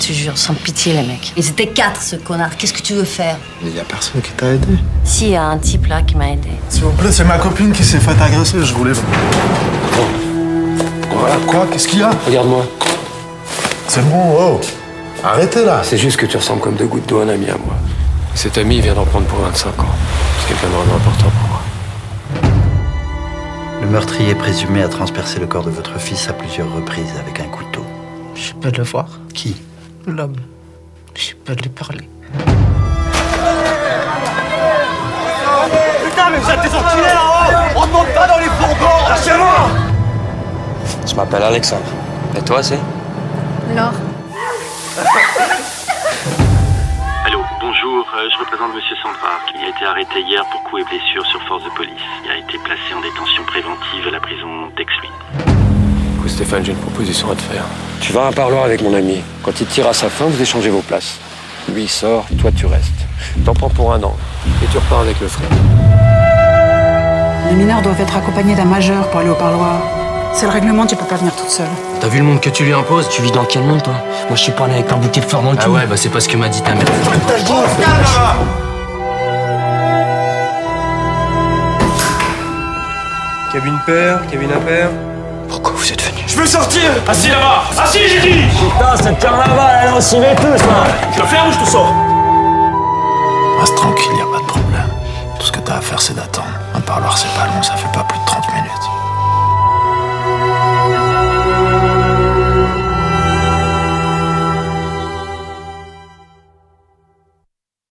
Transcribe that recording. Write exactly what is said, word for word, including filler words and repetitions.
te jure, sans pitié, les mecs. Ils étaient quatre, ce connard. Qu'est-ce que tu veux faire? Mais y a personne qui t'a aidé. Si, y a un type là qui m'a aidé. S'il vous plaît, c'est ma copine qui s'est faite agresser, je voulais... Voilà, quoi? Qu'est-ce qu'il y a? Regarde-moi. C'est bon, oh. Arrêtez là. C'est juste que tu ressembles comme deux gouttes d'eau à un ami à moi. Cet ami vient d'en prendre pour vingt-cinq ans. C'est quelqu'un de vraiment important pour moi. Le meurtrier présumé a transpercé le corps de votre fils à plusieurs reprises avec un couteau. Je peux le voir. Qui? L'homme. Je peux lui parler. Putain, mais vous êtes des enculés là-haut! On ne monte pas dans les fourgons! Lâchez-moi! Je m'appelle Alexandre. Et toi, c'est? Laure. Allô, bonjour, euh, je représente Monsieur Sandra, qui a été arrêté hier pour coups et blessures sur force de police. Il a été placé en détention préventive à la prison d'Exluynes. Écoute Stéphane, j'ai une proposition à te faire. Tu vas à un parloir avec mon ami. Quand il tire à sa fin, vous échangez vos places. Lui il sort, toi tu restes. T'en prends pour un an. Et tu repars avec le frais. Les mineurs doivent être accompagnés d'un majeur pour aller au parloir. C'est le règlement, tu peux pas venir toute seule. T'as vu le monde que tu lui imposes? Tu vis dans quel monde, toi? Moi, je suis pas allé avec un bouquet de fleurs dans le cul. Ah ouais, bah c'est pas ce que m'a dit ta mère. Cabine paire, cabine impaire. Pourquoi vous êtes venu? Je veux sortir! Assis là-bas! Assis, j'ai dit! Putain, cette carnaval, elle est aussi vétus, ça! Je te ferme ou je te sors? Reste tranquille, y a pas de problème. Tout ce que t'as à faire, c'est d'attendre. Un parloir, c'est pas long, ça fait pas plus de trente minutes.